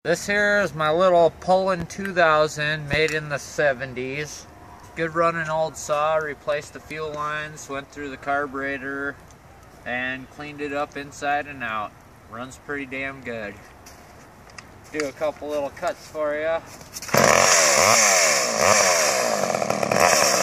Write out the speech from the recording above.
This here is my little Poulan 2000, made in the 70s. Good running old saw. Replaced the fuel lines, went through the carburetor, and cleaned it up inside and out. Runs pretty damn good. Do a couple little cuts for you.